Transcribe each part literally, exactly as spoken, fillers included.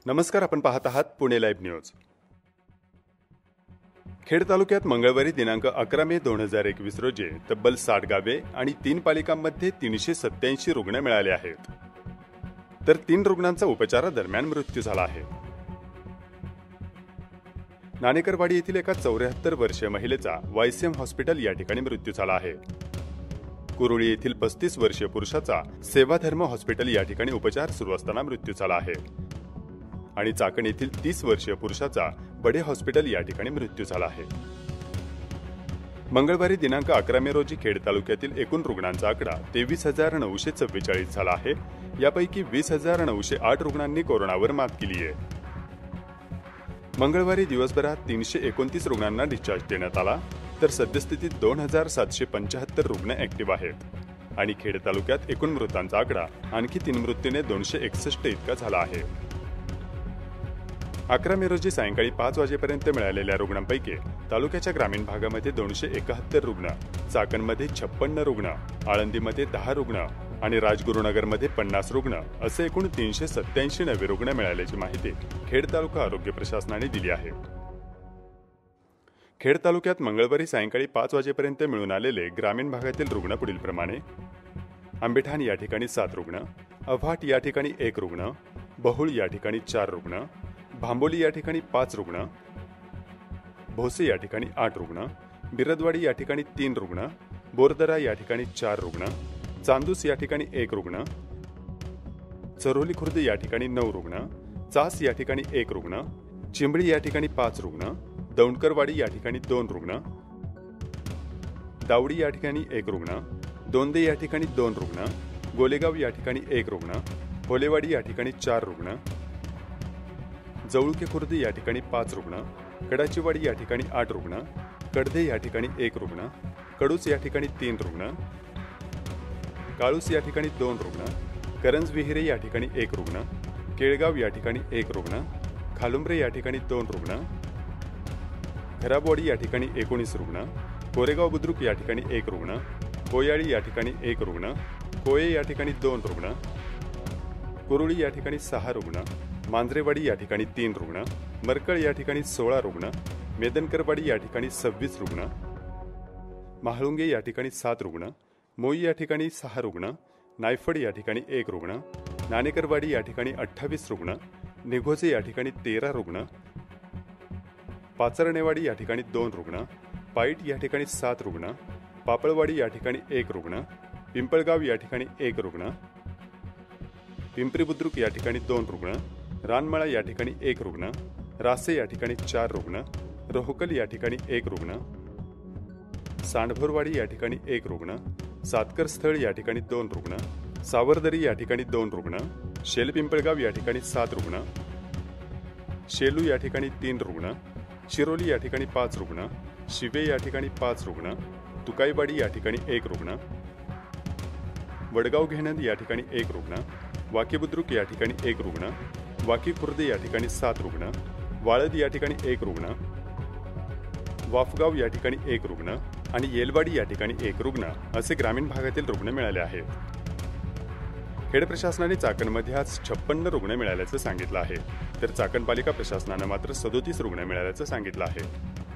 नमस्कार, आपण पाहत आहात पुणे लाईव्ह न्यूज। खेड तालुक्यात मंगळवारी दिनांक अकरा मे दोन हजार एकवीस रोजी तब्बल साठ गावे आणि तीन पालिकांमध्ये तीनशे सत्याऐंशी रुग्ण मिळाले आहेत, तर तीन रुग्णांचा उपचारादरम्यान मृत्यू झाला आहे। नाणेकरवाडी येथील एका चौऱ्याहत्तर वर्षीय महिलेचा वायसीएम हॉस्पिटल या ठिकाणी मृत्यू झाला आहे। कुरुळी येथील पस्तीस वर्षीय पुरुषाचा सेवाधर्म हॉस्पिटल या ठिकाणी उपचार सुरू असताना मृत्यू झाला आहे आणि चाकण येथील तीस वर्षीय पुरुषाचा बडे हॉस्पिटल या ठिकाणी मृत्यू झाला आहे। मंगळवारी दिनांक अकरा मे रोजी खेड तालुक्यातील एकूण रुग्णांचा आकडा तेवीस हजार नऊशे चव्वेचाळीस झाला आहे। यापैकी वीस हजार नऊशे आठ रुग्णांनी कोरोनावर मात केली आहे। मंगळवारी दिवसभरात तीनशे एकोणतीस रुग्णांना डिस्चार्ज देण्यात आला, तर सद्यस्थितीत दोन हजार सातशे पंचाहत्तर रुग्ण ऍक्टिव्ह आहेत आणि खेड तालुक्यात एकूण मृतांचा आकडा आणखी तीन मृत्यूने दोनशे एकसष्ट इतका झाला आहे। अकरा मे रोजी सायंकाळी पाच वाजेपर्यंत मिळालेल्या रुग्णांपैकी तालुक्याच्या ग्रामीण भागामध्ये दोनशे एकाहत्तर रुग्ण, चाकणमध्ये छप्पन्न रुग्ण, आळंदीमध्ये दहा रुग्ण आणि राजगुरुनगरमध्ये पन्नास रुग्ण असे एकूण तीनशे सत्याऐंशी नवे रुग्ण मिळाल्याची माहिती खेड तालुका आरोग्य प्रशासनाने दिली आहे। खेड तालुक्यात मंगळवारी सायंकाळी पाच वाजेपर्यंत मिळून आलेले ग्रामीण भागातील रुग्ण पुढील प्रमाणे: आंबेठाण या ठिकाणी सात रुग्ण, अव्हाट या ठिकाणी एक रुग्ण, बहुळ या ठिकाणी चार रुग्ण, भांबोली या ठिकाणी पाच रुग्ण, भोसे या ठिकाणी आठ रुग्ण, बिरदवाडी या ठिकाणी तीन रुग्ण, बोरदरा या ठिकाणी चार रुग्ण, चांदूस या ठिकाणी एक रुग्ण, चरोली खुर्द या ठिकाणी नऊ रुग्ण, चास या ठिकाणी एक रुग्ण, चिंबळी या ठिकाणी पाच रुग्ण, दौंडकरवाडी या ठिकाणी दोन रुग्ण, दावडी या ठिकाणी एक रुग्ण, दोंदे या ठिकाणी दोन रुग्ण, गोलेगाव या ठिकाणी एक रुग्ण, होलेवाडी या ठिकाणी चार रुग्ण, जवळके खुर्द या ठिकाणी पाच रुग्ण, कडाचीवाडी या ठिकाणी आठ रुग्ण, कडधे या ठिकाणी एक रुग्ण, कडूस या ठिकाणी तीन रुग्ण, काळूस या ठिकाणी दोन रुग्ण, करंजविहिरे या ठिकाणी एक रुग्ण, केळगाव या ठिकाणी एक रुग्ण, खालुंब्रे या ठिकाणी दोन रुग्ण, खराबवाडी या ठिकाणी एकोणीस रुग्ण, कोरेगाव बुद्रुक या ठिकाणी एक रुग्ण, कोयाळी या ठिकाणी एक रुग्ण, कोये या ठिकाणी दोन रुग्ण, कुरुळी या ठिकाणी सहा रुग्ण, मांजरेवाडी या ठिकाणी तीन रुग्ण, मरकळ या ठिकाणी सोळा रुग्ण, मेदनकरवाडी या ठिकाणी सव्वीस रुग्ण, महाळुंगे या ठिकाणी सात रुग्ण, मोई या ठिकाणी सहा रुग्ण, नायफड या ठिकाणी एक रुग्ण, नाणेकरवाडी या ठिकाणी अठ्ठावीस रुग्ण, निघोजे या ठिकाणी तेरा रुग्ण, पाचरणेवाडी या ठिकाणी दोन रुग्ण, पाईट या ठिकाणी सात रुग्ण, पापळवाडी या ठिकाणी एक रुग्ण, पिंपळगाव या ठिकाणी एक रुग्ण, पिंपरी बुद्रुक या ठिकाणी दोन रुग्ण, रानमळा या ठिकाणी एक रुग्ण, रासे या ठिकाणी चार रुग्ण, रोहकल या ठिकाणी एक रुग्ण, सांडभोरवाडी या ठिकाणी एक रुग्ण, सातकर स्थळ या ठिकाणी दोन रुग्ण, सावरदरी या ठिकाणी दोन रुग्ण, शेलपिंपळगाव या ठिकाणी सात रुग्ण, शेलू या ठिकाणी तीन रुग्ण, शिरोली या ठिकाणी पाच रुग्ण, शिवे या ठिकाणी पाच रुग्ण, तुकाईवाडी या ठिकाणी एक रुग्ण, वडगाव घेणंद या ठिकाणी एक रुग्ण, वाकीबुद्रुक या ठिकाणी एक रुग्ण, वाकी खुर्द या ठिकाणी सात रुग्ण, वाळद या ठिकाणी एक रुग्ण, वाफगाव या ठिकाणी एक रुग्ण आणि येलवाडी या ठिकाणी एक रुग्ण असे ग्रामीण भागातील रुग्ण मिळाले आहेत। खेड प्रशासनाने चाकणमध्ये आज छप्पन्न रुग्ण मिळाल्याचं सांगितलं आहे, तर चाकण पालिका प्रशासनानं मात्र सदोतीस रुग्ण मिळाल्याचं सांगितलं आहे।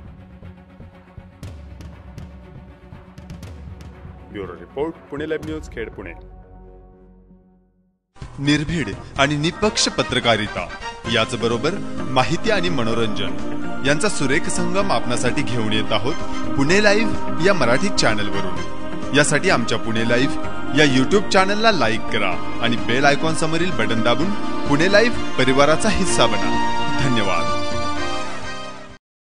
Bureau report, Pune live news, Khed, Pune. निर्भीड आणि निपक्ष पत्रकारिता याचबरोबर माहिती आणि मनोरंजन यांचा सुरेख संगम आपणासाठी घेऊन येत आहोत पुणे लाईव्ह या मराठी चॅनलवरून। यासाठी आमच्या पुणे लाईव्ह या यूट्यूब चॅनलला लाईक करा आणि बेल आयकॉन समोरील बटन दाबून पुणे लाईव्ह परिवाराचा हिस्सा बना। धन्यवाद।